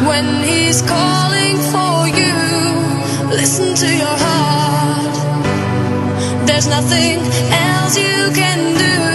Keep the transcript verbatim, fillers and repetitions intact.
When he's calling for you, listen to your heart. There's nothing else you can do.